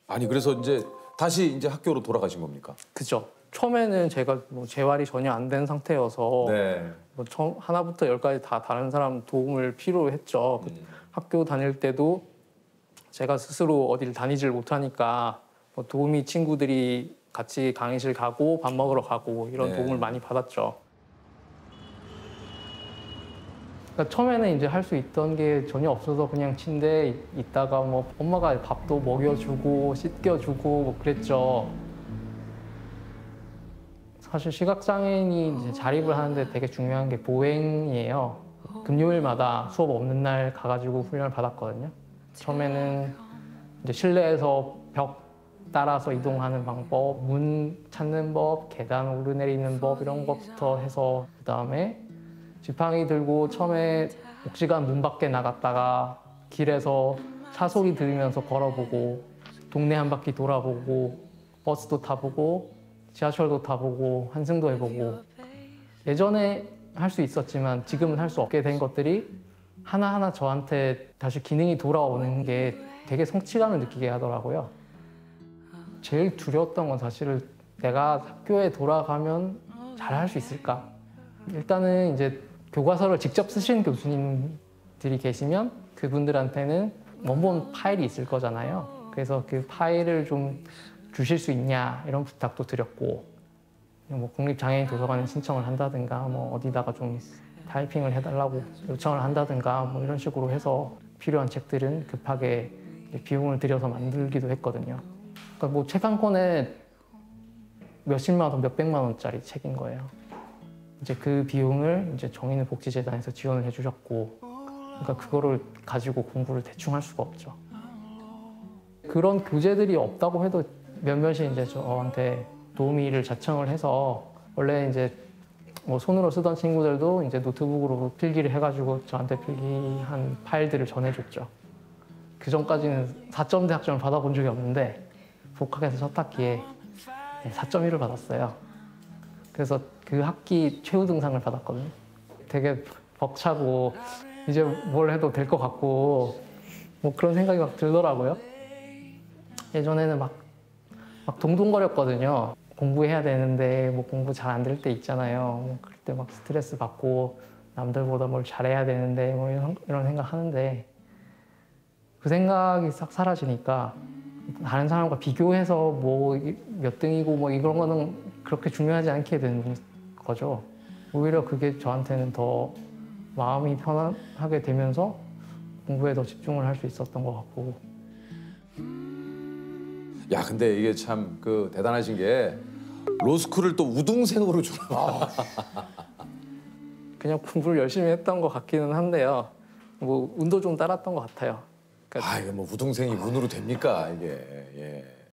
아니 그래서 이제 다시 이제 학교로 돌아가신 겁니까? 그죠. 처음에는 제가 뭐 재활이 전혀 안 된 상태여서 네. 뭐 하나부터 열까지 다 다른 사람 도움을 필요로 했죠. 학교 다닐 때도 제가 스스로 어디를 다니질 못하니까 뭐 도우미 친구들이 같이 강의실 가고 밥 먹으러 가고 이런 네. 도움을 많이 받았죠. 그러니까 처음에는 이제 할 수 있던 게 전혀 없어서 그냥 침대에 있다가 뭐 엄마가 밥도 먹여주고 씻겨주고 뭐 그랬죠. 사실 시각장애인이 이제 자립을 하는데 되게 중요한 게 보행이에요. 금요일마다 수업 없는 날 가가지고 훈련을 받았거든요. 처음에는 이제 실내에서 벽 따라서 이동하는 방법, 문 찾는 법, 계단 오르내리는 법 이런 것부터 해서 그다음에 지팡이 들고 처음에 복지관 문 밖에 나갔다가 길에서 차소리 들으면서 걸어보고 동네 한 바퀴 돌아보고 버스도 타보고 지하철도 타보고 환승도 해보고 예전에 할 수 있었지만 지금은 할 수 없게 된 것들이 하나하나 저한테 다시 기능이 돌아오는 게 되게 성취감을 느끼게 하더라고요. 제일 두려웠던 건 사실은 내가 학교에 돌아가면 잘할 수 있을까? 일단은 이제 교과서를 직접 쓰시는 교수님들이 계시면 그분들한테는 원본 파일이 있을 거잖아요. 그래서 그 파일을 좀 주실 수 있냐 이런 부탁도 드렸고 뭐 국립장애인 도서관에 신청을 한다든가 뭐 어디다가 좀 타이핑을 해달라고 요청을 한다든가 뭐 이런 식으로 해서 필요한 책들은 급하게 비용을 들여서 만들기도 했거든요. 그러니까 뭐 책 한 권에 몇십만 원, 몇백만 원짜리 책인 거예요. 이제 그 비용을 이제 정인복지재단에서 지원을 해주셨고, 그러니까 그거를 가지고 공부를 대충 할 수가 없죠. 그런 교재들이 없다고 해도 몇몇이 이제 저한테 도우미를 자청을 해서 원래 이제 뭐 손으로 쓰던 친구들도 이제 노트북으로 필기를 해가지고 저한테 필기한 파일들을 전해줬죠. 그 전까지는 4점 대학점을 받아본 적이 없는데 복학해서 첫 학기에 4.1을 받았어요. 그래서 그 학기 최우등상을 받았거든요. 되게 벅차고 이제 뭘 해도 될 것 같고 뭐 그런 생각이 막 들더라고요. 예전에는 막 동동거렸거든요. 공부해야 되는데 뭐 공부 잘 안 될 때 있잖아요. 그럴 때 막 스트레스 받고 남들보다 뭘 잘해야 되는데 뭐 이런 생각 하는데 그 생각이 싹 사라지니까 다른 사람과 비교해서 뭐 몇 등이고 뭐 이런 거는 그렇게 중요하지 않게 되는 거죠. 오히려 그게 저한테는 더 마음이 편안하게 되면서 공부에 더 집중을 할 수 있었던 것 같고. 야 근데 이게 참 그 대단하신 게 로스쿨을 또 우등생으로 주는. 그냥 공부를 열심히 했던 것 같기는 한데요. 뭐 운도 좀 따랐던 것 같아요. 그러니까 아 이게 뭐 우등생이 운으로 됩니까 이게. 예.